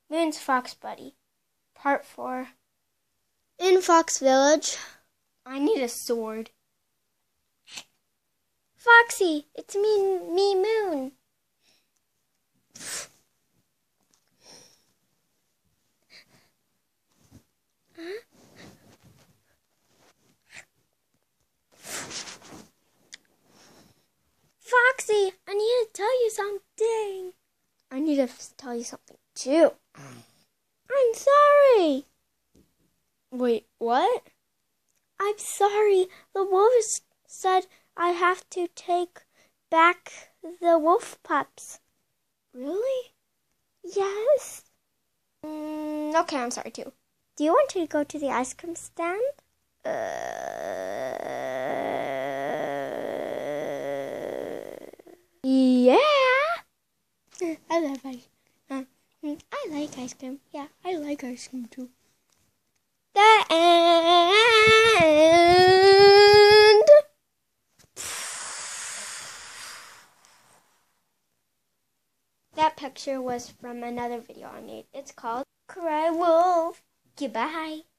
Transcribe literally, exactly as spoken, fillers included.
Moon's Fox Buddy, Part four. In Fox Village. I need a sword. Foxy, it's me, me Moon. Huh? Foxy, I need to tell you something. I need to tell you something too. I'm sorry. Wait, what? I'm sorry. The wolves said I have to take back the wolf pups. Really? Yes. Mm, okay, I'm sorry too. Do you want to go to the ice cream stand? Uh, yeah. I love ice cream. Uh, I like ice cream. Yeah, I like ice cream too. The end. That picture was from another video I made. It's called Cry Wolf. Goodbye.